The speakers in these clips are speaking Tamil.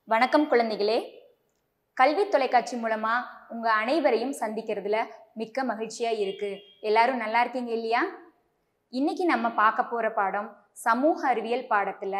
வணக்கம் குழந்தைகளே. கல்வி தொலைக்காட்சி மூலமா உங்க அனைவரையும் சந்திக்கிறதுல மிக்க மகிழ்ச்சியா இருக்கு. எல்லாரும் நல்லா இருக்கீங்க இல்லையா? இன்னைக்கு நம்ம பார்க்க போற பாடம் சமூக அறிவியல் பாடத்துல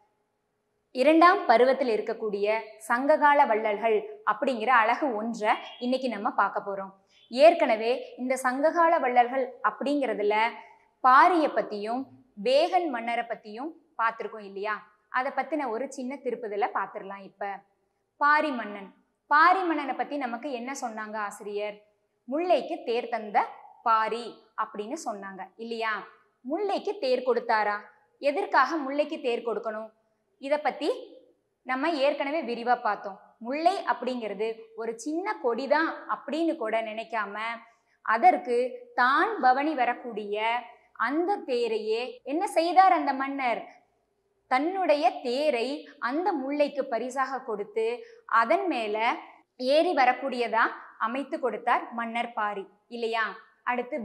2ஆம் பருவத்தில் இருக்கக்கூடிய சங்ககால வள்ளல்கள் அப்படிங்கிற அழகு ஒன்றை இன்னைக்கு நம்ம பார்க்க போறோம். ஏற்கனவே இந்த சங்ககால வள்ளல்கள் அப்படிங்கிறதுல பாரியை பத்தியும் பேகன் மன்னரை பத்தியும் பார்த்துருக்கோம் இல்லையா? அதை பத்தின ஒரு சின்ன திருப்புதலை பார்த்துடலாம். இப்ப பாரி மன்னனை பத்தி நமக்கு என்ன சொன்னாங்க ஆசிரியர்? முல்லைக்கு தேர் தந்த பாரி அப்படின்னு சொன்னாங்க இல்லையா? முல்லைக்கு தேர் கொடுத்தாரா? எதற்காக முல்லைக்கு தேர் கொடுக்கணும்? இதை பத்தி நம்ம ஏற்கனவே விரிவா பார்த்தோம். முல்லை அப்படிங்கிறது ஒரு சின்ன கொடிதான் அப்படின்னு கூட நினைக்காம அதற்கு தான் பவனி வரக்கூடிய அந்த தேரையே என்ன செய்தார் அந்த மன்னர்? தன்னுடைய தேரை அந்த முல்லைக்கு பரிசாக கொடுத்து அதன் மேல ஏறி வரக்கூடியதா அமைத்து கொடுத்தார் மன்னர் பாரி இல்லையா? அடுத்து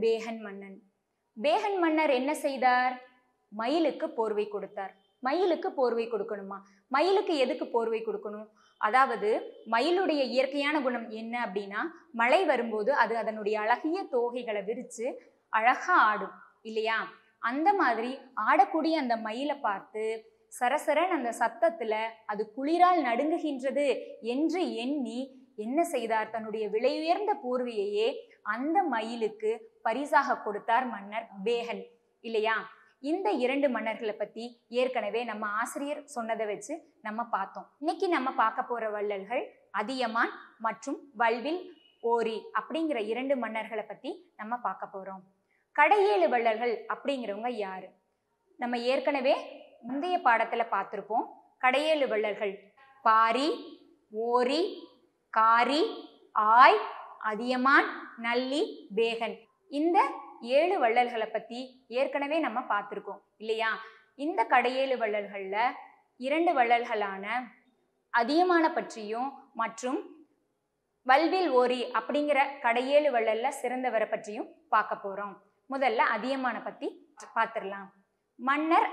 பேகன் மன்னர் என்ன செய்தார்? மயிலுக்கு போர்வை கொடுத்தார். மயிலுக்கு போர்வை கொடுக்கணுமா? மயிலுக்கு எதுக்கு போர்வை கொடுக்கணும்? அதாவது மயிலுடைய இயற்கையான குணம் என்ன அப்படின்னா, மழை வரும்போது அது அதனுடைய அழகிய தோகைகளை விரிச்சு அழகா ஆடும் இல்லையா? அந்த மாதிரி ஆடக்கூடிய அந்த மயிலை பார்த்து சரசரன் அந்த சத்தத்துல அது குளிரால் நடுங்குகின்றது என்று எண்ணி என்ன செய்தார்? தன்னுடைய விலையுயர்ந்த போர்வையையே அந்த மயிலுக்கு பரிசாக கொடுத்தார் மன்னர் பேகன் இல்லையா? இந்த 2 மன்னர்களை பத்தி ஏற்கனவே நம்ம ஆசிரியர் சொன்னதை வச்சு நம்ம பார்த்தோம். இன்னைக்கு நம்ம பார்க்க போற வள்ளல்கள் அதியமான் மற்றும் வல்வில் ஓரி அப்படிங்கிற 2 மன்னர்களை பத்தி நம்ம பார்க்க போறோம். கடையேழு வள்ளல்கள் அப்படிங்கிறவங்க யாரு? நம்ம ஏற்கனவே முந்தைய பாடத்துல பார்த்திருப்போம். கடையேழு வள்ளல்கள் பாரி, ஓரி, காரி, ஆய், அதியமான், நல்லி, பேகன். இந்த 7 வள்ளல்களை பத்தி ஏற்கனவே நம்ம பார்த்திருக்கோம் இல்லையா? இந்த கடையேழு வள்ளல்கள்ல 2 வள்ளல்களான அதியமான பற்றியும் மற்றும் வல்வில் ஓரி அப்படிங்கிற கடையேழு வள்ளல்ல சிறந்தவரை பற்றியும் பார்க்க போறோம். முதல்ல அதியமான பத்தி பார்த்திடலாம். மன்னர்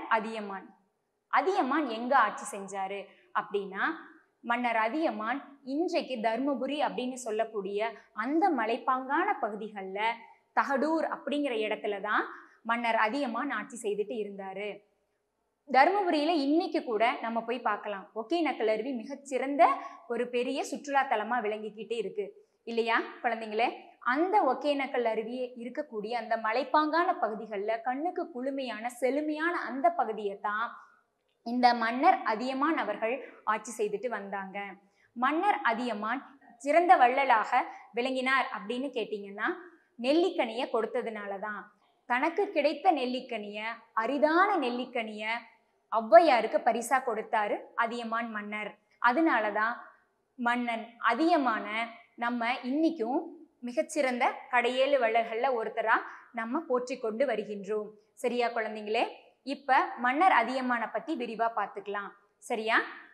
அதியமான் எங்க ஆட்சி செஞ்சாரு அப்படின்னா, மன்னர் அதியமான் இன்றைக்கு தர்மபுரி அப்படின்னு சொல்லக்கூடிய அந்த மலைப்பாங்கான பகுதிகளில் தகடூர் அப்படிங்கிற இடத்துலதான் மன்னர் அதியமான் ஆட்சி செய்துட்டு இருந்தாரு. தர்மபுரியில இன்னைக்கு கூட நம்ம போய் பார்க்கலாம். ஒகேனக்கல் அருவி மிகச்சிறந்த ஒரு பெரிய சுற்றுலா தலமா விளங்கிக்கிட்டே இருக்கு இல்லையா குழந்தைங்களே? அந்த ஒகேனக்கல் அருவி இருக்கக்கூடிய அந்த மலைப்பாங்கான பகுதிகளில் கண்ணுக்கு குளுமையான செழுமையான அந்த பகுதியை தான் இந்த மன்னர் அதியமான் அவர்கள் ஆட்சி செய்துட்டு வந்தாங்க. மன்னர் அதியமான் சிறந்த வள்ளலாக விளங்கினார் அப்படின்னு கேட்டீங்கன்னா, நெல்லிக்கனியை கொடுத்ததுனாலதான். தனக்கு கிடைத்த நெல்லிக்கனிய, அரிதான நெல்லிக்கனிய ஔவையாருக்கு பரிசா கொடுத்தாரு அதியமான் மன்னர். அதனாலதான் மன்னன் அதியமான நம்ம இன்னைக்கும் மிகச்சிறந்த கடையேழு வள்ளல்கள்ல ஒருத்தரா நம்ம போற்றி கொண்டு வருகின்றோம். சரியா குழந்தைங்களே? இப்ப மன்னர் அதியமான பத்தி விரிவா பார்த்துக்கலாம். சரியா?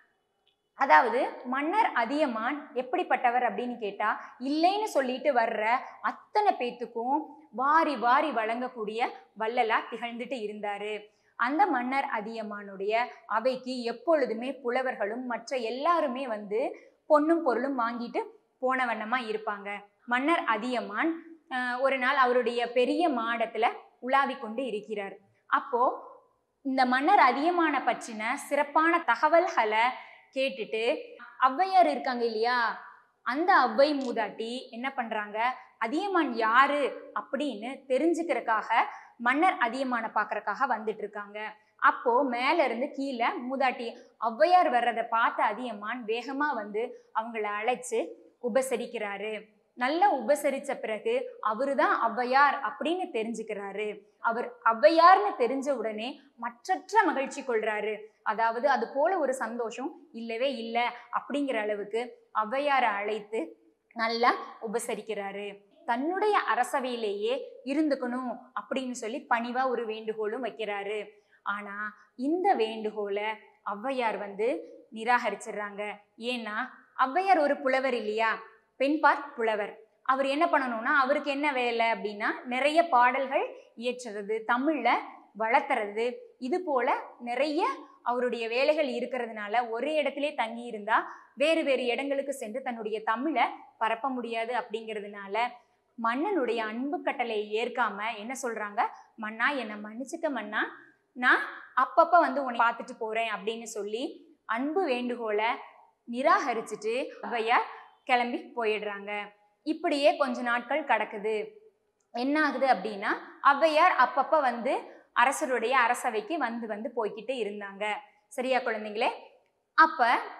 அதாவது மன்னர் அதியமான் எப்படிப்பட்டவர் அப்படின்னு கேட்டா, இல்லைன்னு சொல்லிட்டு வர்ற அத்தனை பேத்துக்கும் வாரி வாரி வழங்கக்கூடிய வள்ளலா திகழ்ந்துட்டு இருந்தாரு. அந்த மன்னர் அதியமானுடைய அவைக்கு எப்பொழுதுமே புலவர்களும் மற்ற எல்லாருமே வந்து பொன்னும் பொருளும் வாங்கிட்டு போன வண்ணமா இருப்பாங்க. மன்னர் அதியமான் ஒரு நாள் அவருடைய பெரிய மாடத்துல உலாவி கொண்டு இருக்கிறார். அப்போ இந்த மன்னர் அதியமான பற்றின சிறப்பான தகவல்களை கேட்டுட்டு ஔவையார் இருக்காங்க இல்லையா? அந்த ஔவை மூதாட்டி என்ன பண்றாங்க? அதியமான் யாரு அப்படின்னு தெரிஞ்சுக்கிறதுக்காக மன்னர் அதியமான பாக்குறதுக்காக வந்துட்டு இருக்காங்க. அப்போ மேல இருந்து கீழே மூதாட்டி ஔவையார் வர்றதை பார்த்த அதியமான் வேகமா வந்து அவங்கள அழைச்சு உபசரிக்கிறாரு. நல்லா உபசரிச்ச பிறகு அவருதான் ஔவையார் அப்படின்னு தெரிஞ்சுக்கிறாரு. அவர் ஔவையார்னு தெரிஞ்ச உடனே மற்றற்ற மகிழ்ச்சி கொள்றாரு. அதாவது அது போல ஒரு சந்தோஷம் இல்லவே இல்லை அப்படிங்கிற அளவுக்கு ஔவையாரை அழைத்து நல்லா உபசரிக்கிறாரு. தன்னுடைய அரசவையிலேயே இருந்துக்கணும் அப்படின்னு சொல்லி பணிவா ஒரு வேண்டுகோளும் வைக்கிறாரு. ஆனா இந்த வேண்டுகோளை ஔவையார் வந்து நிராகரிச்சிடுறாங்க. ஏன்னா ஔவையார் ஒரு புலவர் இல்லையா? பெண்பார் புலவர். அவர் என்ன பண்ணணும்னா, அவருக்கு என்ன வேலை அப்படின்னா, நிறைய பாடல்கள் இயற்றுறது, தமிழ்ல வளர்த்துறது, இது போல நிறைய அவருடைய வேலைகள் இருக்கிறதுனால ஒரே இடத்திலே தங்கி இருந்தா வேறு வேறு இடங்களுக்கு சென்று தன்னுடைய தமிழை பரப்ப முடியாது அப்படிங்கிறதுனால மன்னனுடைய அன்பு கட்டளையை ஏற்காம என்ன சொல்றாங்க, மன்னா என்னை மன்னிச்சுக்க மன்னா, நான் அப்பப்ப வந்து உன்னை பார்த்துட்டு போறேன் அப்படின்னு சொல்லி அன்பு வேண்டுகோளை நிராகரிச்சுட்டு ஔவையார் கிளம்பி போயிடுறாங்க. இப்படியே கொஞ்ச நாட்கள் கடக்குது. என்ன ஆகுது அப்படின்னா ஔவையார் அப்பப்ப வந்து அரசருடைய அரசவைக்கு வந்து வந்து போய்கிட்டு இருந்தாங்க. சரியா குழந்தைங்களே? அப்ப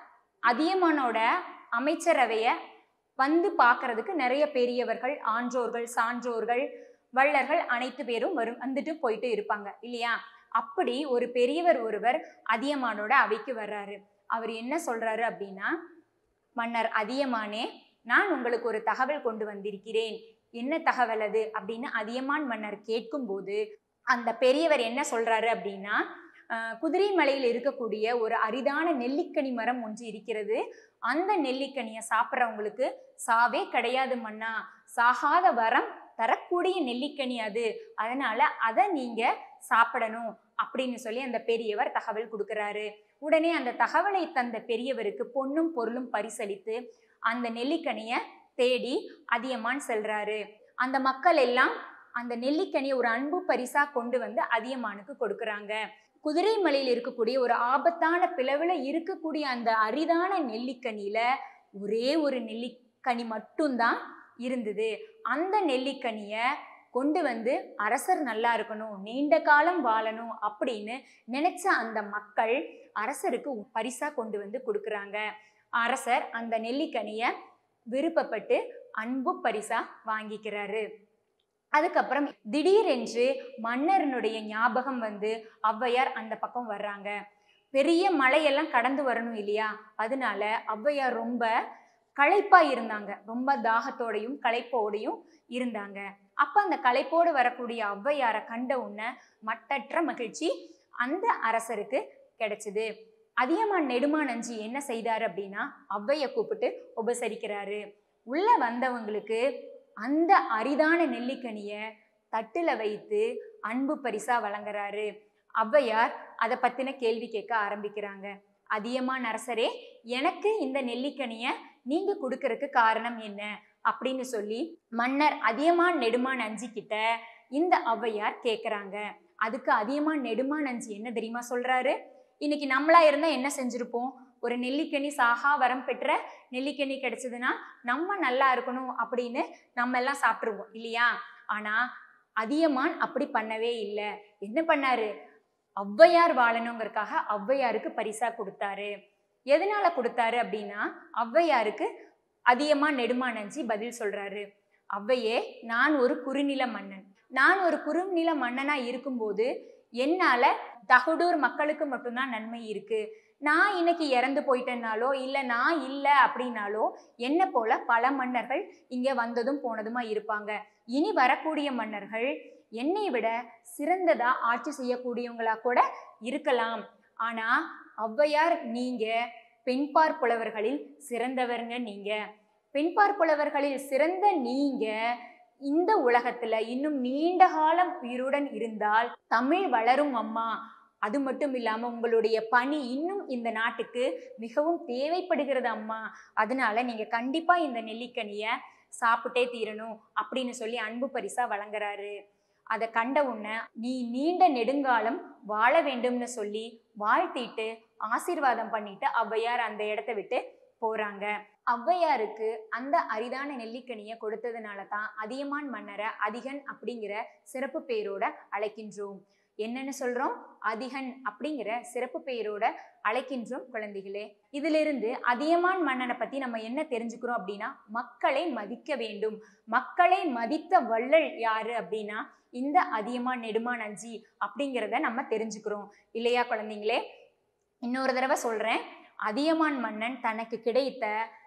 அதியமானோட அமைச்சரவைய வந்து பார்க்கறதுக்கு நிறைய பெரியவர்கள், ஆன்றோர்கள், சான்றோர்கள், வள்ளர்கள் அனைத்து பேரும் வந்துட்டு போயிட்டு இருப்பாங்க இல்லையா? அப்படி ஒரு பெரியவர் ஒருவர் அதியமானோட அவைக்கு வர்றாரு. அவர் என்ன சொல்றாரு அப்படின்னா, மன்னர் அதியமானே, நான் உங்களுக்கு ஒரு தகவல் கொண்டு வந்திருக்கிறேன். என்ன தகவல் அது அப்படின்னு அதியமான் மன்னர் கேட்கும் போது அந்த பெரியவர் என்ன சொல்றாரு அப்படின்னா, குதிரை மலையில் இருக்கக்கூடிய ஒரு அரிதான நெல்லிக்கனி மரம் ஒன்று இருக்கிறது. அந்த நெல்லிக்கனியை சாப்பிட்றவங்களுக்கு சாவே கிடையாது மன்னா. சாகாத வரம் தரக்கூடிய நெல்லிக்கனி அது. அதனால அதை நீங்க சாப்பிடணும் அப்படின்னு சொல்லி அந்த பெரியவர் தகவல் கொடுக்கிறாரு. உடனே அந்த தகவலை தந்த பெரியவருக்கு பொன்னும் பொருளும் பரிசளித்து அந்த நெல்லிக்கனியை தேடி அதியமான் செல்றாரு. அந்த மக்கள் எல்லாம் அந்த நெல்லிக்கனியை ஒரு அன்பு பரிசா கொண்டு வந்து அதியமானுக்கு கொடுக்குறாங்க. குதிரை மலையில் இருக்கக்கூடிய ஒரு ஆபத்தான பிளவுல இருக்கக்கூடிய அந்த அரிதான நெல்லிக்கனியில ஒரே ஒரு நெல்லிக்கனி மட்டும்தான் இருந்தது. அந்த நெல்லிக்கனிய கொண்டு வந்து அரசர் நல்லா இருக்கணும், நீண்ட காலம் வாழணும் அப்படின்னு நினைச்ச அந்த மக்கள் அரசருக்கு பரிசா கொண்டு வந்து கொடுக்குறாங்க. அரசர் அந்த நெல்லிக்கனிய விருப்பப்பட்டு அன்பு பரிசா வாங்கிக்கிறாரு. அதுக்கப்புறம் திடீரென்று மன்னரனுடைய ஞாபகம் வந்து ஔவையார் அந்த பக்கம் வர்றாங்க. பெரிய மலையெல்லாம் கடந்து வரணும் இல்லையா? அதனால ஔவையார் ரொம்ப களைப்பா இருந்தாங்க. ரொம்ப தாகத்தோடையும் களைப்போடையும் இருந்தாங்க. அப்ப அந்த களைப்போடு வரக்கூடிய ஔவையாரை கண்ட உடனே மட்டற்ற மகிழ்ச்சி அந்த அரசருக்கு கிடைச்சது. அதியமான் நெடுமானஞ்சி என்ன செய்தாரு அப்படின்னா ஔவையை கூப்பிட்டு உபசரிக்கிறாரு. உள்ள வந்தவங்களுக்கு அந்த அரிதான நெல்லிக்கனிய தட்டுல வைத்து அன்பு பரிசா வழங்குறாரு. ஔவையார் அதை பத்தின கேள்வி கேட்க ஆரம்பிக்கிறாங்க. அதியமான் அரசரே, எனக்கு இந்த நெல்லிக்கனிய நீங்க கொடுக்கறதுக்கு காரணம் என்ன அப்படின்னு சொல்லி மன்னர் அதியமான் நெடுமான் அஞ்சி கிட்ட இந்த ஔவையார் கேட்குறாங்க. அதுக்கு அதியமான் நெடுமான் அஞ்சி என்ன தெரியுமா சொல்றாரு? இன்னைக்கு நம்மளா இருந்தா என்ன செஞ்சிருப்போம்? ஒரு நெல்லிக்கனி, சாகா வரம் பெற்ற நெல்லிக்கனி கிடைச்சதுன்னா நம்ம நல்லா இருக்கணும் அப்படின்னு நம்ம எல்லாம் சாப்பிட்டுருவோம் இல்லையா? ஆனா அதியமான் அப்படி பண்ணவே இல்லை. என்ன பண்ணாரு? ஔவையார் வாழணுங்கிறதுக்காக ஔவையாருக்கு பரிசா கொடுத்தாரு. எதனால கொடுத்தாரு அப்படின்னா ஔவையாருக்கு அதியமான் நெடுமானஞ்சி பதில் சொல்றாரு. ஔவையே, நான் ஒரு குறுநில மன்னன். நான் ஒரு குறுநில மன்னனா இருக்கும்போது என்னால தகுடூர் மக்களுக்கு மட்டும்தான் நன்மை இருக்கு. நான் இன்னைக்கு இறந்து போயிட்டேன்னாலோ இல்லை நான் இல்லை அப்படின்னாலோ என்ன போல பல மன்னர்கள் இங்க வந்ததும் போனதுமா இருப்பாங்க. இனி வரக்கூடிய மன்னர்கள் என்னை விட சிறந்ததா ஆட்சி செய்யக்கூடியவங்களா கூட இருக்கலாம். ஆனா ஔவையார், நீங்க பெண்பார் புலவர்களில் சிறந்தவருங்க. நீங்க பெண்பார் புலவர்களில் சிறந்த நீங்க இந்த உலகத்துல இன்னும் நீண்ட காலம் உயிருடன் இருந்தால் தமிழ் வளரும் அம்மா. அது மட்டும் இல்லாம உங்களுடைய பணி இன்னும் இந்த நாட்டுக்கு மிகவும் தேவைப்படுகிறது அம்மா. அதனால நீங்க கண்டிப்பா இந்த நெல்லிக்கனிய சாப்பிட்டே தீரணும் அப்படின்னு சொல்லி அன்பு பரிசா வழங்குறாரு. அதை கண்ட உடனே நீ நீண்ட நெடுங்காலம் வாழ வேண்டும்னு சொல்லி வாழ்த்திட்டு ஆசீர்வாதம் பண்ணிட்டு ஔவையார் அந்த இடத்த விட்டு போறாங்க. ஔவையாருக்கு அந்த அரிதான நெல்லிக்கனியை கொடுத்ததுனால தான் அதியமான் மன்னரை அதிகன் அப்படிங்கிற சிறப்பு பெயரோட அழைக்கின்றோம். என்னன்னு சொல்றோம்? அதிகன் அப்படிங்கிற சிறப்பு பெயரோட அழைக்கின்றோம் குழந்தைகளே. இதிலிருந்து அதியமான் மன்னனை பத்தி நம்ம என்ன தெரிஞ்சுக்கிறோம் அப்படின்னா, மக்களை மதிக்க வேண்டும். மக்களை மதித்த வள்ளல் யாரு அப்படின்னா இந்த அதியமான் நெடுமான் அஞ்சி அப்படிங்கிறத நம்ம தெரிஞ்சுக்கிறோம் இல்லையா குழந்தைங்களே? இன்னொரு தடவை சொல்றேன். அதியமான் மன்னன் தனக்கு கிடைத்த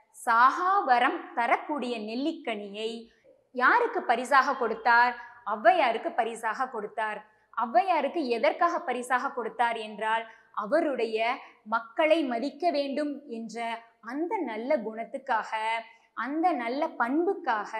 சாகாவரம் தரக்கூடிய நெல்லிக்கனியை யாருக்கு பரிசாக கொடுத்தார்? ஔவையாருக்கு பரிசாக கொடுத்தார். ஔவையாருக்கு எதற்காக பரிசாக கொடுத்தார் என்றால் அவருடைய மக்களை மதிக்க வேண்டும் என்ற அந்த நல்ல குணத்துக்காக, அந்த நல்ல பண்புக்காக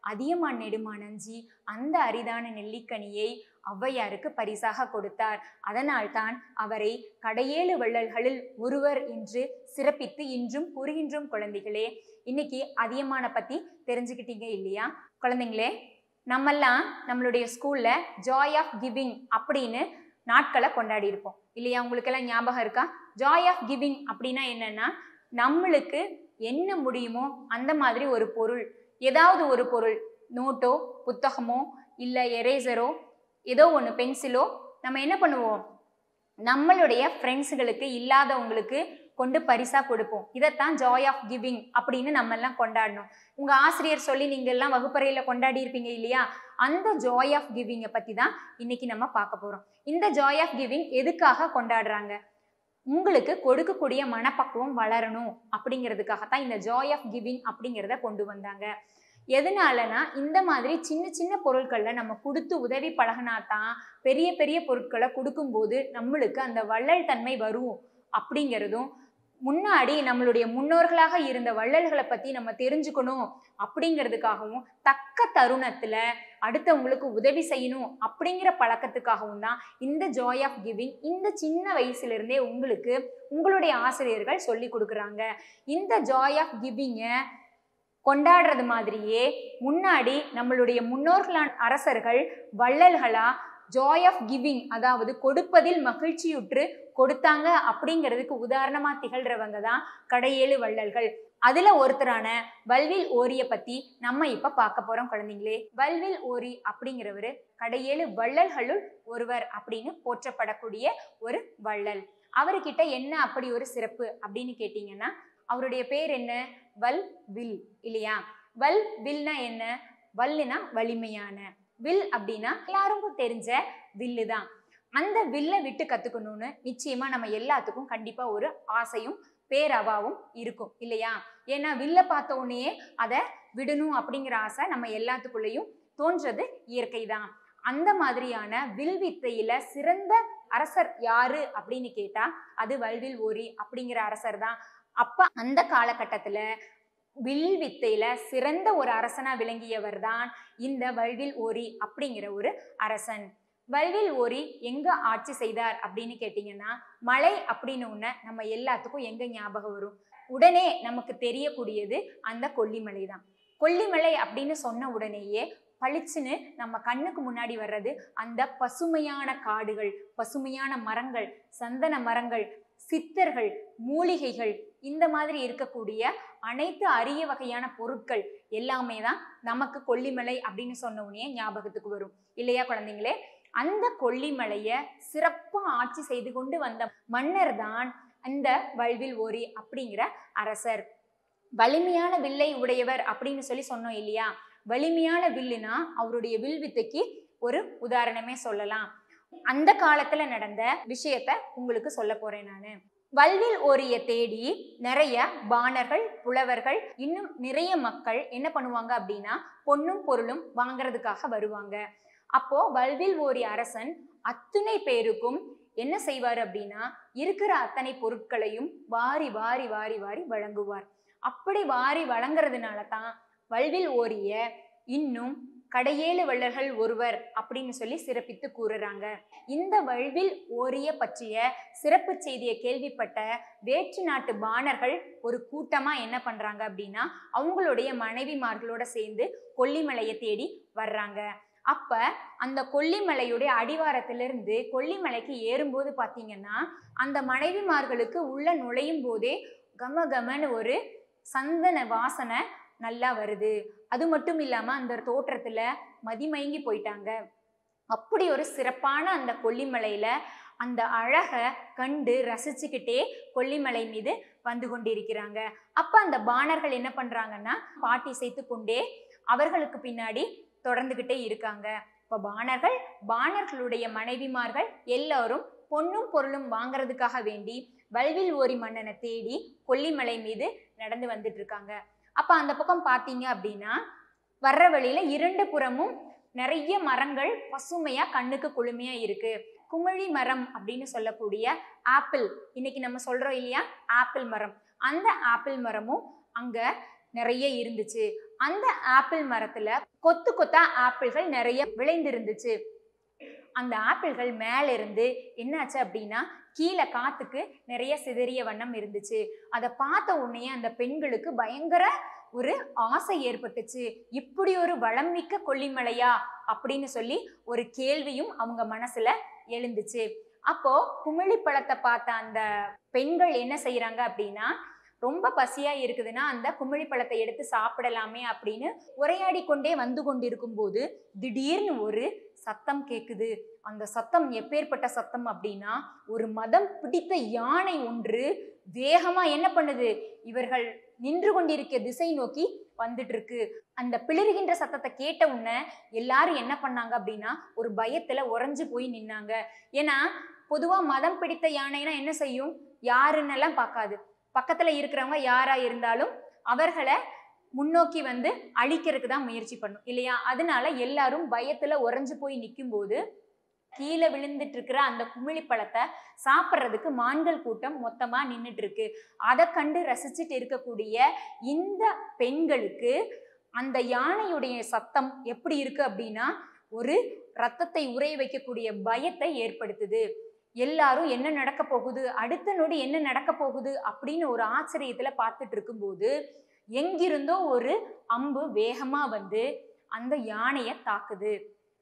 அதியமான் நெடுமான் அஞ்சி அந்த அரிதான நெல்லிக்கனியை ஔவையாருக்கு பரிசாக கொடுத்தார். அதனால்தான் அவரை கடையேழு வள்ளல்களில் ஒருவர் என்று சிறப்பித்து இன்றும் கூறுகின்றோம். குழந்தைகளே, இன்னைக்கு அதியமான பத்தி தெரிஞ்சுக்கிட்டீங்க இல்லையா? குழந்தைங்களே, நம்மெல்லாம் நம்மளுடைய ஸ்கூல்ல ஜாய் ஆஃப் கிவிங் அப்படின்னு நாட்களை கொண்டாடி இருப்போம் இல்லையா? உங்களுக்கெல்லாம் ஞாபகம் இருக்கா? ஜாய் ஆஃப் கிவிங் அப்படின்னா என்னன்னா, நம்மளுக்கு என்ன முடியுமோ அந்த மாதிரி ஒரு பொருள், ஏதாவது ஒரு பொருள், நோட்டோ புத்தகமோ இல்லை எரேசரோ ஏதோ ஒன்று, பென்சிலோ, நம்ம என்ன பண்ணுவோம், நம்மளுடைய ஃப்ரெண்ட்ஸுகளுக்கு இல்லாதவங்களுக்கு கொண்டு பரிசா கொடுப்போம். இதைத்தான் ஜாய் ஆஃப் கிவிங் அப்படின்னு நம்ம எல்லாம் கொண்டாடணும். உங்க ஆசிரியர் சொல்லி நீங்க எல்லாம் வகுப்பறையில கொண்டாடி இருப்பீங்க இல்லையா? அந்த ஜாய் ஆஃப் கிவிங்கை பத்தி தான் இன்னைக்கு நம்ம பார்க்க போறோம். இந்த ஜாய் ஆஃப் கிவிங் எதுக்காக கொண்டாடுறாங்க? உங்களுக்கு கொடுக்கக்கூடிய மனப்பக்குவம் வளரணும் அப்படிங்கிறதுக்காகத்தான் இந்த ஜாய் ஆஃப் கிவிங் அப்படிங்கிறத கொண்டு வந்தாங்க. எதனாலனா, இந்த மாதிரி சின்ன சின்ன பொருட்களில் நம்ம கொடுத்து உதவி பழகினாதான் பெரிய பெரிய பொருட்களை கொடுக்கும்போது நம்மளுக்கு அந்த வள்ளல் தன்மை வரும் அப்படிங்கிறதும், முன்னாடி நம்மளுடைய முன்னோர்களாக இருந்த வள்ளல்களை பற்றி நம்ம தெரிஞ்சுக்கணும் அப்படிங்கிறதுக்காகவும், தக்க தருணத்தில் அடுத்தவங்களுக்கு உதவி செய்யணும் அப்படிங்கிற பழக்கத்துக்காகவும் தான் இந்த ஜாய் ஆஃப் கிவிங் இந்த சின்ன வயசுலேருந்தே உங்களுக்கு உங்களுடைய ஆசிரியர்கள் சொல்லி கொடுக்குறாங்க. இந்த ஜாய் ஆஃப் கிவிங்கை கொண்டாடுறது மாதிரியே முன்னாடி நம்மளுடைய முன்னோர்களான அரசர்கள் வள்ளல்களா ஜாய் ஆஃப் கிவிங், அதாவது கொடுப்பதில் மகிழ்ச்சியுற்று கொடுத்தாங்க அப்படிங்கிறதுக்கு உதாரணமா திகழ்றவங்க தான் கடையேழு வள்ளல்கள். அதுல ஒருத்தரான வல்வில் ஓரிய பத்தி நம்ம இப்ப பார்க்க போறோம். குழந்தைங்களே, வல்வில் ஓரி அப்படிங்கிறவரு கடையேழு வள்ளல்களுள் ஒருவர் அப்படின்னு போற்றப்படக்கூடிய ஒரு வள்ளல். அவர்கிட்ட என்ன அப்படி ஒரு சிறப்பு அப்படின்னு கேட்டீங்கன்னா, அவருடைய பேர் என்ன? வல் வில் இல்லையா? வல் வில்னா என்ன? வல்லுனா வலிமையான, வில் அப்படின்னா எல்லாருக்கும் தெரிஞ்ச வில்லு தான். அந்த வில்லை விட்டு கத்துக்கணும்னு நிச்சயமா நம்ம எல்லாத்துக்கும் கண்டிப்பா ஒரு ஆசையும் பேரவாவும் இருக்கும் இல்லையா? ஏன்னா வில்ல பார்த்த உடனே அதை விடணும் அப்படிங்கிற ஆசை நம்ம எல்லாத்துக்குள்ளேயும் தோன்றது இயற்கை தான். அந்த மாதிரியான வில் வித்தையில சிறந்த அரசர் யாரு அப்படின்னு கேட்டா அது வல்வில் ஓரி அப்படிங்கிற அரசர் தான். அப்ப அந்த காலகட்டத்துல வில் வித்தையில சிறந்த ஒரு அரசனா விளங்கியவர் தான் இந்த வல்வில் ஓரி அப்படிங்கிற ஒரு அரசன். வல்வில் ஓரி எங்க ஆட்சி செய்தார் அப்படின்னு கேட்டீங்கன்னா, மலை அப்படின்னு ஒண்ணு நம்ம எல்லாத்துக்கும் எங்க ஞாபகம் வரும்? உடனே நமக்கு தெரியக்கூடியது அந்த கொல்லிமலை தான். கொல்லிமலை அப்படின்னு சொன்ன உடனேயே பளிச்சுன்னு நம்ம கண்ணுக்கு முன்னாடி வர்றது அந்த பசுமையான காடுகள், பசுமையான மரங்கள், சந்தன மரங்கள், சித்தர்கள், மூலிகைகள், இந்த மாதிரி இருக்கக்கூடிய அனைத்து அரிய வகையான பொருட்கள் எல்லாமே தான் நமக்கு கொல்லிமலை அப்படின்னு சொன்ன உடனே ஞாபகத்துக்கு வரும் இல்லையா குழந்தைங்களே? அந்த கொல்லிமலையை சிறப்பா ஆட்சி செய்து கொண்டு வந்த மன்னர் தான் அந்த வல்வில் ஓரி அப்படிங்கிற அரசர். வலிமையான வில்லை உடையவர் அப்படின்னு சொல்லி சொன்னோம் இல்லையா? வலிமையான வில்லுனா அவருடைய வில் வித்தைக்கு ஒரு உதாரணமே சொல்லலாம். அந்த காலத்துல நடந்த விஷயத்த உங்களுக்கு சொல்ல போறேன் நானு. வல்வில் ஓரிய தேடி நிறைய பாணர்கள், புலவர்கள், இன்னும் நிறைய மக்கள் என்ன பண்ணுவாங்க அப்படின்னா பொன்னும் பொருளும் வாங்குறதுக்காக வருவாங்க. அப்போ வல்வில் ஓரிய அரசன் அத்தனை பேருக்கும் என்ன செய்வார் அப்படின்னா இருக்கிற அத்தனை பொருட்களையும் வாரி வாரி வாரி வாரி வழங்குவார். அப்படி வாரி வழங்குறதுனால தான் வல்வில் ஓரிய இன்னும் கடையேழு வள்ளல்கள் ஒருவர் அப்படின்னு சொல்லி சிறப்பித்து கூறுறாங்க. இந்த வல்வில் ஓரிய பற்றிய சிறப்பு செய்தியை கேள்விப்பட்ட வேற்று நாட்டு பாணர்கள் ஒரு கூட்டமா என்ன பண்றாங்க அப்படின்னா அவங்களுடைய மனைவிமார்களோட சேர்ந்து கொல்லிமலையை தேடி வர்றாங்க. அப்ப அந்த கொல்லிமலையுடைய அடிவாரத்திலிருந்து கொல்லிமலைக்கு ஏறும்போது பாத்தீங்கன்னா அந்த மனைவிமார்களுக்கு உள்ள நுழையும் போதே கம கமன்னு ஒரு சந்தன வாசனை நல்லா வருது. அது மட்டும் இல்லாம அந்த தோற்றத்துல மதிமயங்கி போயிட்டாங்க. அப்படி ஒரு சிறப்பான அந்த கொல்லிமலையில அந்த அழக கண்டு ரசிச்சுக்கிட்டே கொல்லிமலை மீது வந்து கொண்டிருக்கிறாங்க. அப்ப அந்த பாணர்கள் என்ன பண்றாங்கன்னா பாட்டி சேர்த்து கொண்டே அவர்களுக்கு பின்னாடி தொடர்ந்துகிட்டே இருக்காங்க. இப்ப பாணர்களுடைய மனைவிமார்கள் எல்லாரும் பொன்னும் பொருளும் வாங்குறதுக்காக வேண்டி வல்வில் ஓரி மன்னனை தேடி கொல்லிமலை மீது நடந்து வந்துட்டு இருக்காங்க. அப்ப அந்த பக்கம் பாத்தீங்க அப்படின்னா வர்ற வழியில இரண்டு புறமும் நிறைய மரங்கள் பசுமையா கண்ணுக்கு குளுமையா இருக்கு. குமிழி மரம் அப்படின்னு சொல்லக்கூடிய ஆப்பிள், இன்னைக்கு நம்ம சொல்றோம் இல்லையா ஆப்பிள் மரம், அந்த ஆப்பிள் மரமும் அங்க நிறைய இருந்துச்சு. அந்த ஆப்பிள் மரத்துல கொத்து கொத்தா ஆப்பிள்கள் நிறைய விளைந்திருந்துச்சு. அந்த ஆப்பிள்கள் மேல இருந்து என்னாச்சு அப்படின்னா கீழே காத்துக்கு நிறைய சிதறிய வண்ணம் இருந்துச்சு. அதை பார்த்த உடனே அந்த பெண்களுக்கு பயங்கர ஒரு ஆசை ஏற்பட்டுச்சு. இப்படி ஒரு வளம் மிக்க கொல்லிமலையா அப்படின்னு சொல்லி ஒரு கேள்வியும் அவங்க மனசுல எழுந்துச்சு. அப்போ குமிழி பழத்தை பார்த்த அந்த பெண்கள் என்ன செய்யறாங்க அப்படின்னா, ரொம்ப பசியா இருக்குதுன்னா அந்த குமிழி பழத்தை எடுத்து சாப்பிடலாமே அப்படின்னு உரையாடி கொண்டே வந்து கொண்டிருக்கும் போது திடீர்னு ஒரு சத்தம் கேக்குது. அந்த சத்தம் எப்பேற்பட்ட சத்தம் அப்படின்னா, ஒரு மதம் பிடித்த யானை ஒன்று வேகமா என்ன பண்ணுது, இவர்கள் நின்று கொண்டிருக்க திசை நோக்கி வந்துட்டு இருக்கு. அந்த பிளிருகின்ற சத்தத்தை கேட்ட உடனே எல்லாரும் என்ன பண்ணாங்க அப்படின்னா ஒரு பயத்துல உறைஞ்சு போய் நின்னாங்க. ஏன்னா பொதுவா மதம் பிடித்த யானைனா என்ன செய்யும், யாருன்னெல்லாம் பார்க்காது, பக்கத்துல இருக்கிறவங்க யாரா இருந்தாலும் அவர்களை முன்னோக்கி வந்து அழிக்கிறதுக்கு தான் முயற்சி பண்ணும் இல்லையா. அதனால எல்லாரும் பயத்துல உறைஞ்சு போய் நிற்கும் போது கீழே விழுந்துட்டு இருக்கிற அந்த குமிழி பழத்தை சாப்பிட்றதுக்கு மான்கள் கூட்டம் மொத்தமா நின்றுட்டு இருக்கு. அதை கண்டு ரசிச்சுட்டு இருக்கக்கூடிய இந்த பெண்களுக்கு அந்த யானையுடைய சத்தம் எப்படி இருக்கு அப்படின்னா ஒரு ரத்தத்தை உறைய வைக்கக்கூடிய பயத்தை ஏற்படுத்துது. எல்லாரும் என்ன நடக்க போகுது, அடுத்த நொடி என்ன நடக்க போகுது அப்படின்னு ஒரு ஆச்சரியத்துல பார்த்துட்டு இருக்கும்போது எங்கிருந்தோ ஒரு அம்பு வேகமா வந்து அந்த யானைய தாக்குது.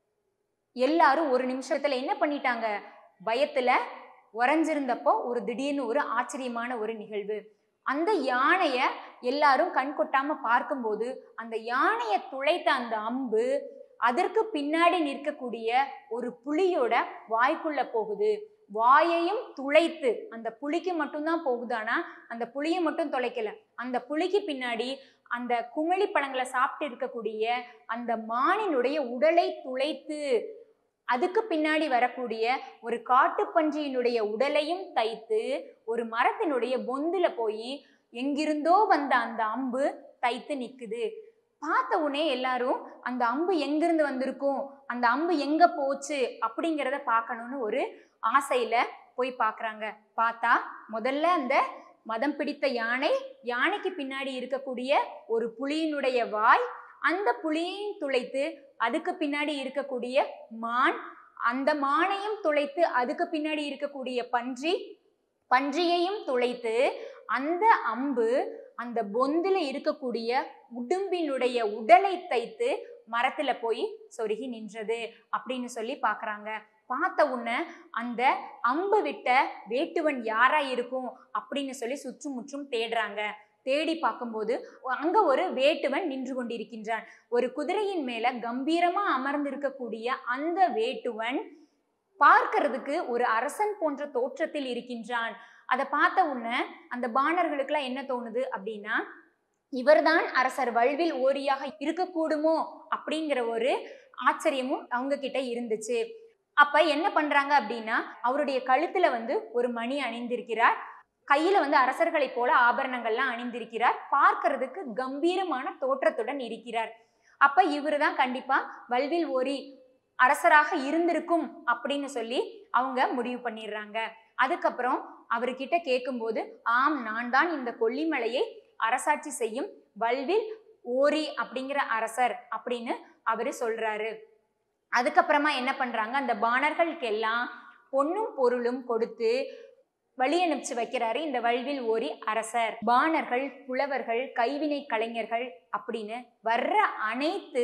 எல்லாரும் ஒரு நிமிஷத்துல என்ன பண்ணிட்டாங்க, பயத்துல உறைஞ்சிருந்தப்போ ஒரு திடீர்னு ஒரு ஆச்சரியமான ஒரு நிகழ்வு. அந்த யானைய எல்லாரும் கண் கொட்டாம பார்க்கும்போது அந்த யானைய துளைத்த அந்த அம்பு அதற்கு பின்னாடி நிற்கக்கூடிய ஒரு புலியோட வாய்க்குள்ள போகுது. வாயையும் துளைத்து அந்த புலிக்கு மட்டும்தான் போகுது. ஆனா அந்த புலியை மட்டும் தொலைக்கல, அந்த புலிக்கு பின்னாடி அந்த குமிழி பழங்களை சாப்பிட்டு இருக்கக்கூடிய அந்த மானினுடைய உடலை துளைத்து அதுக்கு பின்னாடி வரக்கூடிய ஒரு காட்டுப்பன்றியினுடைய உடலையும் தைத்து ஒரு மரத்தினுடைய பொந்துல போய் எங்கிருந்தோ வந்த அந்த அம்பு தைத்து நிக்குது. பார்த்த உடனே எல்லாரும் அந்த அம்பு எங்கிருந்து வந்திருக்கும், அந்த அம்பு எங்க போச்சு அப்படிங்கிறத பார்க்கணும்னு ஒரு ஆசையில போய் பார்க்கறாங்க. பார்த்தா முதல்ல அந்த மதம் பிடித்த யானை, யானைக்கு பின்னாடி இருக்கக்கூடிய ஒரு புலியினுடைய வாய், அந்த புலியையும் துளைத்து அதுக்கு பின்னாடி இருக்கக்கூடிய மான், அந்த மானையும் துளைத்து அதுக்கு பின்னாடி இருக்கக்கூடிய பன்றி, பன்றியையும் துளைத்து அந்த அம்பு அந்த பொந்துல இருக்கக்கூடிய உடும்பினுடைய உடலை தைத்து மரத்துல போய் சொருகி நின்றது அப்படின்னு சொல்லி பாக்குறாங்க. பார்த்த உடனே அந்த அம்பு விட்ட வேட்டுவன் யாரா இருக்கும் அப்படின்னு சொல்லி சுற்றுமுற்றும் தேடுறாங்க. தேடி பார்க்கும்போது அங்க ஒரு வேட்டுவன் நின்று கொண்டிருக்கின்றான். ஒரு குதிரையின் மேல கம்பீரமா அமர்ந்திருக்கக்கூடிய அந்த வேட்டுவன் பார்க்கிறதுக்கு ஒரு அரசன் போன்ற தோற்றத்தில் இருக்கின்றான். அதை பார்த்த உடனே அந்த பாணர்களுக்கெல்லாம் என்ன தோணுது அப்படின்னா, இவர்தான் அரசர் வல்வில் ஓரியாக இருக்கக்கூடுமோ அப்படிங்கிற ஒரு ஆச்சரியமும் அவங்க கிட்ட இருந்துச்சு. அப்ப என்ன பண்றாங்க அப்படின்னா, அவருடைய கழுத்துல வந்து ஒரு மணி அணிந்திருக்கிறார், கையில வந்து அரசர்களை போல ஆபரணங்கள்லாம் அணிந்திருக்கிறார், பார்க்கிறதுக்கு கம்பீரமான தோற்றத்துடன் இருக்கிறார். அப்ப இவரு தான் கண்டிப்பா வல்வில் ஓரி அரசராக இருந்திருக்கும் அப்படின்னு சொல்லி அவங்க முடிவு பண்ணிடுறாங்க. அதுக்கப்புறம் அவர்கிட்ட கேட்கும்போது, ஆம், நான் தான் இந்த கொல்லிமலையை அரசாட்சி செய்யும் வல்வில் ஓரி அப்படிங்கிற அரசர் அப்படின்னு அவரு சொல்றாரு. அதுக்கப்புறமா என்ன பண்றாங்க, அந்த பாணர்களுக்கு எல்லாம் பொன்னும் பொருளும் கொடுத்து வழி அனுப்பிச்சு வைக்கிறாரு இந்த வல்வில் ஓரி அரசர். பாணர்கள், புலவர்கள், கைவினை கலைஞர்கள் அப்படின்னு வர்ற அனைத்து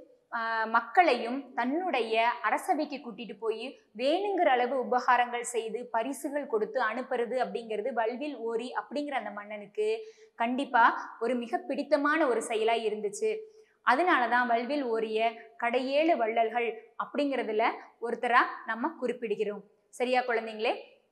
மக்களையும் தன்னுடைய அரசவைக்கு கூட்டிட்டு போய் வேணுங்கிற அளவு உபகாரங்கள் செய்து பரிசுகள் கொடுத்து அனுப்புறது அப்படிங்கிறது வல்வில் ஓரி அப்படிங்கிற அந்த மன்னனுக்கு கண்டிப்பா ஒரு மிக பிடித்தமான ஒரு செயலா இருந்துச்சு. அதனாலதான் வல்வில் ஓரிய கடையேழு வள்ளல்கள் அப்படிங்கிறதுல ஒருத்தரா நம்ம குறிப்பிடுகிறோம். சரியா குழந்தைங்களே?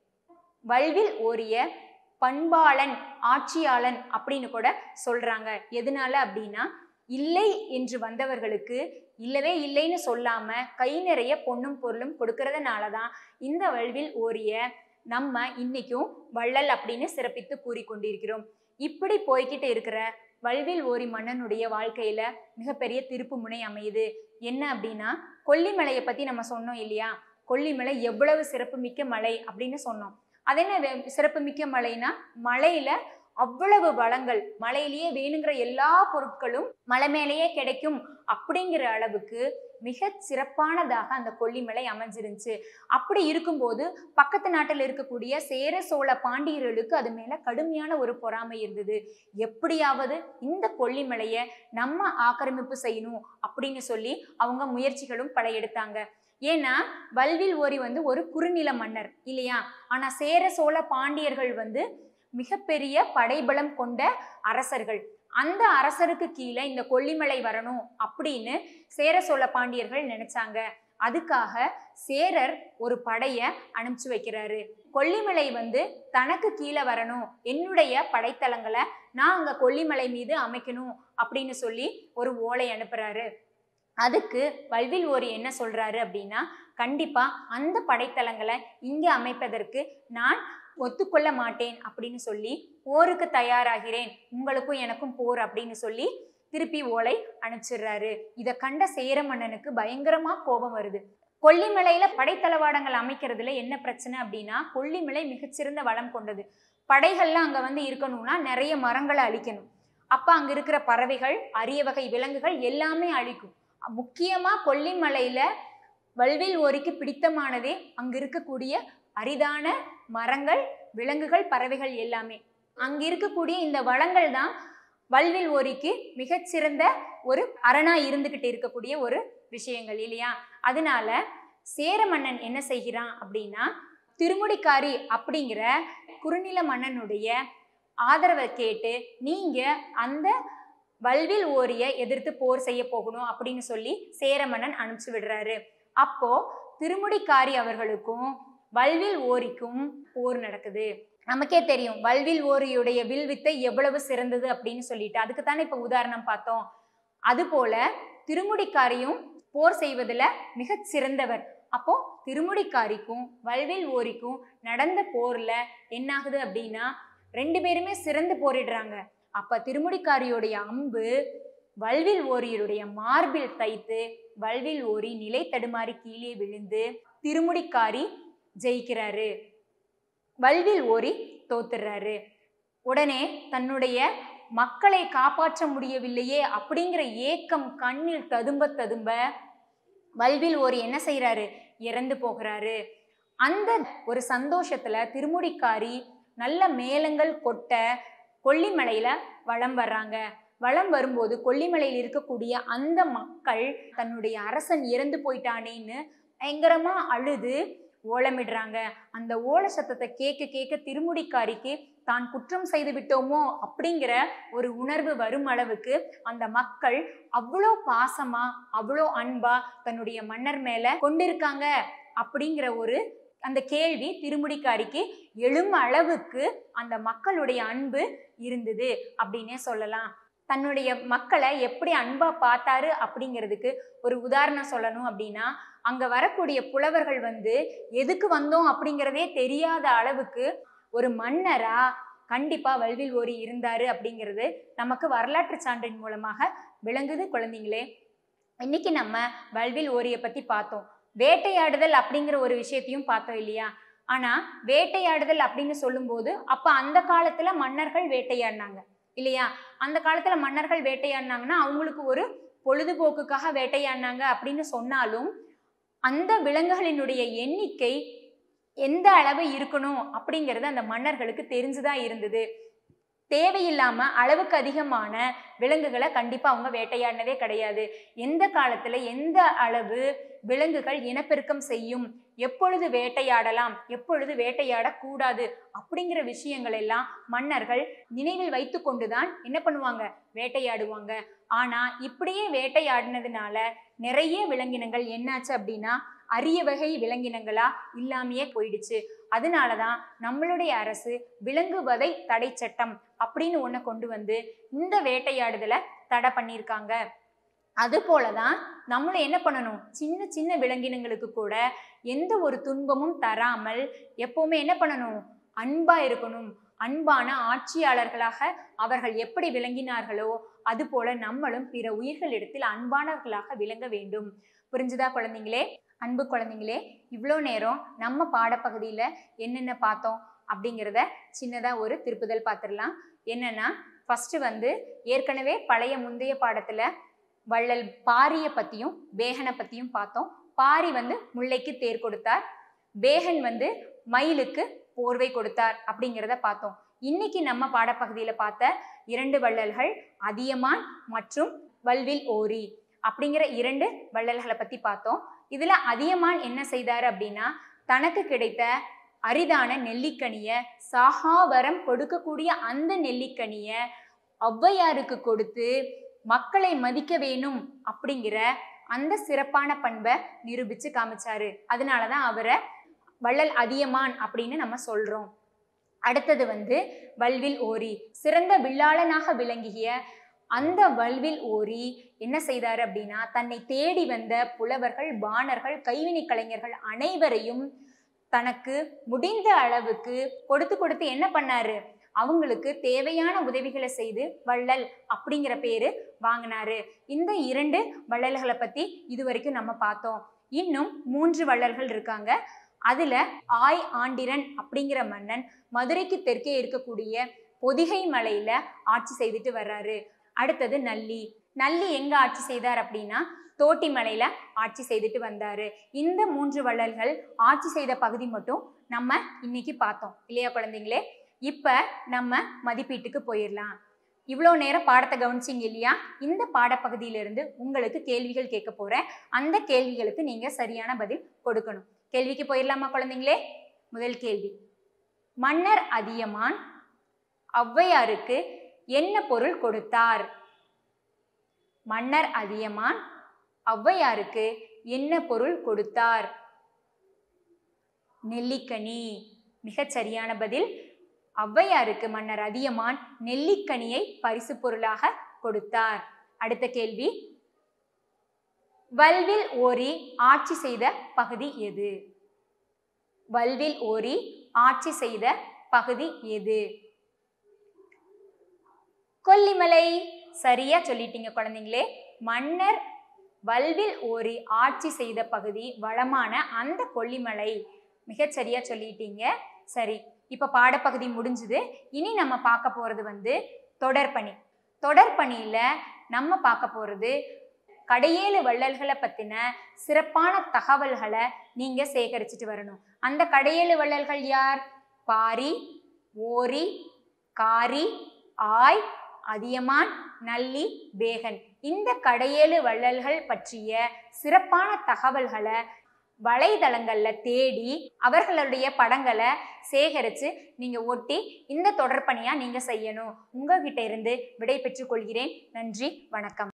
வல்வில் ஓரிய பண்பாளன், ஆட்சியாளன் அப்படின்னு கூட சொல்றாங்க. எதனால அப்படின்னா, இல்லை என்று வந்தவர்களுக்கு இல்லவே இல்லைன்னு சொல்லாம கை நிறைய பொன்னும் பொருளும் கொடுக்கறதுனாலதான் இந்த வல்வில் ஓரிய நம்ம இன்னைக்கும் வள்ளல் அப்படின்னு சிறப்பித்து கூறிக்கொண்டிருக்கிறோம். இப்படி போய்கிட்டு இருக்கிற வல்வில் ஓரி மன்னனுடைய வாழ்க்கையில மிகப்பெரிய திருப்பு முனை அமையுது. என்ன அப்படின்னா, கொல்லிமலையை பத்தி நம்ம சொன்னோம் இல்லையா, கொல்லிமலை எவ்வளவு சிறப்பு மிக்க மலை அப்படின்னு சொன்னோம். அது என்ன சிறப்பு மிக்க மலைனா, மலையில அவ்வளவு வளங்கள், மலையிலேயே வேணுங்கிற எல்லா பொருட்களும் மலை மேலேயே கிடைக்கும் அப்படிங்கிற அளவுக்கு மிக சிறப்பானதாக அந்த கொல்லிமலை அமைஞ்சிருந்துச்சு. அப்படி இருக்கும்போது பக்கத்து நாட்டில் இருக்கக்கூடிய சேர சோழ பாண்டியர்களுக்கு அது மேல கடுமையான ஒரு பொறாமை இருந்தது. எப்படியாவது இந்த கொல்லிமலையை நம்ம ஆக்கிரமிப்பு செய்யணும் அப்படின்னு சொல்லி அவங்க முயற்சிகளும் பல எடுத்தாங்க. ஏன்னா வல்வில் ஓரி ஒரு குறுநில மன்னர் இல்லையா? ஆனா சேர சோழ பாண்டியர்கள் மிகப்பெரிய படைபலம் கொண்ட அரசர்கள். அந்த அரசருக்கு கீழே இந்த கொல்லிமலை வரணும் அப்படின்னு சேர சோழ பாண்டியர்கள் நினைச்சாங்க. அதுக்காக சேரர் ஒரு படைய அனுப்பிச்சு வைக்கிறாரு. கொல்லிமலை தனக்கு கீழே வரணும், என்னுடைய படைத்தளங்களை நான் அங்க கொல்லிமலை மீது அமைக்கணும் அப்படின்னு சொல்லி ஒரு ஓலை அனுப்புறாரு. அதுக்கு வல்வில் ஓரி என்ன சொல்றாரு அப்படின்னா, கண்டிப்பா அந்த படைத்தளங்களை இங்க அமைப்பதற்கு நான் ஒத்துக்கொள்ள மாட்டேன் அப்படின்னு சொல்லி போருக்கு தயாராகிறேன், உங்களுக்கும் எனக்கும் போர் அப்படின்னு சொல்லி திருப்பி ஓலை அனுப்பிச்சிடுறாரு. இதை கண்ட சேர மன்னனுக்கு பயங்கரமா கோபம் வருது. கொல்லிமலையில படைத்தளவாடங்கள் அமைக்கிறதுல என்ன பிரச்சனை அப்படின்னா, கொல்லிமலை மிகச்சிறந்த வளம் கொண்டது. படைகள்லாம் அங்க இருக்கணும்னா நிறைய மரங்களை அழிக்கணும். அப்ப அங்க இருக்கிற பறவைகள், அரிய வகை விலங்குகள் எல்லாமே அழிக்கும். முக்கியமா கொல்லிமலையில வல்வில் ஓரிக்கு பிடித்தமானதே அங்க இருக்கக்கூடிய அரிதான மரங்கள், விலங்குகள், பறவைகள் எல்லாமே. அங்க இருக்கக்கூடிய இந்த வளங்கள் தான் வல்வில் ஓரிக்கு மிகச்சிறந்த ஒரு அரணா இருந்துகிட்டு இருக்கக்கூடிய ஒரு விஷயங்கள் இல்லையா? அதனால சேர மன்னன் என்ன செய்கிறான் அப்படின்னா, திருமுடிக்காரி அப்படிங்கிற குறுநில மன்னனுடைய ஆதரவை கேட்டு நீங்க அந்த வல்வில் ஓரிய எதிர்த்து போர் செய்ய போகணும் அப்படின்னு சொல்லி சேர மன்னன் அனுப்பிச்சு விடுறாரு. அப்போ திருமுடிக்காரி அவர்களுக்கும் வல்வில் ஓரிக்கும் போர் நடக்குது. நமக்கே தெரியும் வல்வில் ஓரியுடைய வில்வித்தை எவ்வளவு சிறந்தது அப்படின்னு சொல்லிட்டு. அதுக்கு தானே இப்ப உதாரணம் பார்த்தோம். அது போல திருமுடிக்காரியும் போர் செய்வதுல மிக சிறந்தவர். அப்போ திருமுடிக்காரிக்கும் வல்வில் ஓரிக்கும் நடந்த போர்ல என்ன ஆகுது அப்படின்னா, ரெண்டு பேருமே சிறந்து போரிடுறாங்க. அப்ப திருமுடிக்காரியுடைய அம்பு வல்வில் ஓரியுடைய மார்பில் தைத்து வல்வில் ஓரி நிலை தடுமாறி கீழே விழுந்து திருமுடிக்காரி ஜெயிக்கிறாரு, வல்வில் ஓரி தோத்துறாரு. உடனே தன்னுடைய மக்களை காப்பாற்ற முடியவில்லையே அப்படிங்கிற ஏக்கம் கண்ணில் ததும்ப ததும்ப வல்வில் ஓரி என்ன செய்யறாரு, இறந்து போகிறாரு. அந்த ஒரு சந்தோஷத்துல திருமுடிக்காரி நல்ல மேளங்கள் கொட்ட கொல்லிமலையில வலம் வர்றாங்க. வலம் வரும்போது கொல்லிமலையில் இருக்கக்கூடிய அந்த மக்கள் தன்னுடைய அரசன் இறந்து போயிட்டானேன்னு பயங்கரமா அழுது ஓலமிடுறாங்க. அந்த ஓல சத்தத்தை கேட்க கேட்க திருமுடிக்காரிக்கு தான் குற்றம் செய்து விட்டோமோ அப்படிங்கிற ஒரு உணர்வு வரும் அளவுக்கு அந்த மக்கள் அவ்வளோ பாசமா அவ்வளோ அன்பா தன்னுடைய மன்னர் மேல கொண்டிருக்காங்க அப்படிங்கிற ஒரு அந்த கேள்வி திருமுடிக்காரிக்கு எழும் அளவுக்கு அந்த மக்களுடைய அன்பு இருந்தது அப்படின்னே சொல்லலாம். தன்னுடைய மக்களை எப்படி அன்பா பார்த்தாரு அப்படிங்கிறதுக்கு ஒரு உதாரணம் சொல்லணும் அப்படின்னா, அங்க வரக்கூடிய புலவர்கள் எதுக்கு வந்தோம் அப்படிங்கிறதே தெரியாத அளவுக்கு ஒரு மன்னரா கண்டிப்பா வல்வில் ஓரி இருந்தாரு அப்படிங்கிறது நமக்கு வரலாற்று சான்றின் மூலமாக விளங்குது. குழந்தைங்களே, இன்னைக்கு நம்ம வல்வில் ஓரியை பத்தி பார்த்தோம். வேட்டையாடுதல் அப்படிங்கிற ஒரு விஷயத்தையும் பார்த்தோம் இல்லையா? ஆனா வேட்டையாடுதல் அப்படின்னு சொல்லும்போது அப்ப அந்த காலத்துல மன்னர்கள் வேட்டையாடினாங்க இல்லையா? அந்த காலத்துல மன்னர்கள் வேட்டையாடினாங்கன்னா அவங்களுக்கு ஒரு பொழுதுபோக்குக்காக வேட்டையாடினாங்க அப்படின்னு சொன்னாலும் அந்த விலங்குகளினுடைய எண்ணிக்கை எந்த அளவு இருக்கணும் அப்படிங்கிறது அந்த மன்னர்களுக்கு தெரிஞ்சுதான் இருந்தது. தேவையில்லாம அளவுக்கு அதிகமான விலங்குகளை கண்டிப்பா அவங்க வேட்டையாடினதே கிடையாது. எந்த காலத்துல எந்த அளவு விலங்குகள் இனப்பெருக்கம் செய்யும், எப்பொழுது வேட்டையாடலாம், எப்பொழுது வேட்டையாடக்கூடாது அப்படிங்கிற விஷயங்கள் எல்லாம் மன்னர்கள் நினைவில் வைத்து கொண்டுதான் என்ன பண்ணுவாங்க, வேட்டையாடுவாங்க. ஆனா இப்படியே வேட்டையாடினதுனால நிறைய விலங்கினங்கள் என்னாச்சு அப்படின்னா அரிய வகை விலங்கினங்களா இல்லாமையே போயிடுச்சு. அதனாலதான் நம்மளுடைய அரசு விலங்குவதை தடை சட்டம் அப்படின்னு ஒண்ணு கொண்டு இந்த வேட்டையாடுதலை தடை பண்ணியிருக்காங்க. அது போலதான் நம்மளும் என்ன பண்ணணும், சின்ன சின்ன விலங்கினங்களுக்கு கூட எந்த ஒரு துன்பமும் தராமல் எப்பவுமே என்ன பண்ணணும், அன்பா இருக்கணும். அன்பான ஆட்சியாளர்களாக அவர்கள் எப்படி விளங்கினார்களோ அது போல நம்மளும் பிற உயிர்களிடத்தில் அன்பானவர்களாக விளங்க வேண்டும். புரிஞ்சுதா குழந்தைங்களே? அன்பு குழந்தைங்களே, இவ்வளோ நேரம் நம்ம பாடப்பகுதியில என்னென்ன பார்த்தோம் அப்படிங்கிறத சின்னதா ஒரு திருப்புதல் பார்த்துடலாம். என்னன்னா ஃபர்ஸ்ட் வந்து ஏற்கனவே பழைய முந்தைய பாடத்துல வள்ளல் பாரியை பத்தியும் பேகனை பத்தியும் பார்த்தோம். பாரி வந்து முல்லைக்கு தேர் கொடுத்தார், பேகன் வந்து மயிலுக்கு போர்வை கொடுத்தார் அப்படிங்கிறத பார்த்தோம். இன்னைக்கு நம்ம பாடப்பகுதியில பார்த்த 2 வள்ளல்கள் அதியமான் மற்றும் வல்வில் ஓரி அப்படிங்கிற 2 வள்ளல்களை பத்தி பார்த்தோம். இதுல அதியமான் என்ன செய்தாரு அப்படின்னா, தனக்கு கிடைத்த அரிதான நெல்லிக்கனிய சாகாவரம் கொடுக்கக்கூடிய அந்த நெல்லிக்கனிய ஔவையாருக்கு கொடுத்து மக்களை மதிக்க வேணும் அப்படிங்கிற அந்த சிறப்பான பண்பை நிரூபிச்சு காமிச்சாரு. அதனாலதான் அவரை வள்ளல் அதியமான் அப்படின்னு நம்ம சொல்றோம். அடுத்தது வந்து வல்வில் ஓரி. சிறந்த வில்லாளனாக விளங்கிய அந்த வல்வில் ஓரி என்ன செய்தாரு அப்படின்னா, தன்னை தேடி வந்த புலவர்கள், பாணர்கள், கைவினை கலைஞர்கள் அனைவரையும் தனக்கு முடிந்த அளவுக்கு கொடுத்து என்ன பண்ணாரு, அவங்களுக்கு தேவையான உதவிகளை செய்து வள்ளல் அப்படிங்கிற பேரு வாங்கினாரு. இந்த 2 வள்ளல்களை பத்தி இதுவரைக்கும் நம்ம பார்த்தோம். இன்னும் 3 வள்ளல்கள் இருக்காங்க. அதுல ஆய் ஆண்டிரன் அப்படிங்கிற மன்னன் மதுரைக்கு தெற்கே இருக்கக்கூடிய பொதிகை மலையில ஆட்சி செய்துட்டு வர்றாரு. அடுத்தது நல்லி. நல்லி எங்க ஆட்சி செய்தார் அப்படின்னா, தோட்டி மலையில ஆட்சி செய்துட்டு வந்தாரு. இந்த 3 வள்ளல்கள் ஆட்சி செய்த பகுதி மட்டும் நம்ம இன்னைக்கு பார்த்தோம் இல்லையா குழந்தைங்களே? இப்ப நம்ம மதிப்பீட்டுக்கு போயிடலாம். இவ்வளோ நேரம் பாடத்தை கவனிச்சிங்க இல்லையா? இந்த பாடப்பகுதியிலிருந்து உங்களுக்கு கேள்விகள் கேட்க போறேன். அந்த கேள்விகளுக்கு நீங்க சரியான பதில் கொடுக்கணும். கேள்விக்கு போயிடலாமா குழந்தைங்களே? முதல் கேள்வி, மன்னர் அதியமான் ஔவையாருக்கு என்ன பொருள் கொடுத்தார்? மன்னர் அதியமான் ஔவையாருக்கு என்ன பொருள் கொடுத்தார்? நெல்லிக்கனி. மிகச் சரியான பதில். ஔவையாருக்கு மன்னர் அதியமான் நெல்லிக்கனியை பரிசு பொருளாக கொடுத்தார். அடுத்த கேள்வி, வல்வில் ஓரி ஆட்சி செய்த பகுதி எது? வல்வில் ஓரி ஆட்சி செய்த பகுதி எது? கொல்லிமலை. சரியா சொல்லிட்டீங்க குழந்தைங்களே. மன்னர் வல்வில் ஓரி ஆட்சி செய்த பகுதி வளமான அந்த கொல்லிமலை. மிகச்சரியா சொல்லிட்டீங்க. சரி, இப்ப பாடப்பகுதி முடிஞ்சுது. இனி நம்ம பார்க்க போறது வந்து தொடர்பணி. தொடர்பணியில நம்ம பார்க்க போறது கடையேழு வள்ளல்களை பத்தின சிறப்பான தகவல்களை நீங்க சேகரிச்சுட்டு வரணும். அந்த கடையேழு வள்ளல்கள் யார்? பாரி, ஓரி, காரி, ஆய், அதியமான், நல்லி, பேகன். இந்த கடையேழு வள்ளல்கள் பற்றிய சிறப்பான தகவல்களை வலைதளங்கள்ல தேடி அவர்களுடைய படங்களை சேகரித்து நீங்க ஒட்டி இந்த தொடர்பணியா நீங்க செய்யணும். உங்ககிட்ட இருந்து விடை பெற்றுக் கொள்கிறேன். நன்றி, வணக்கம்.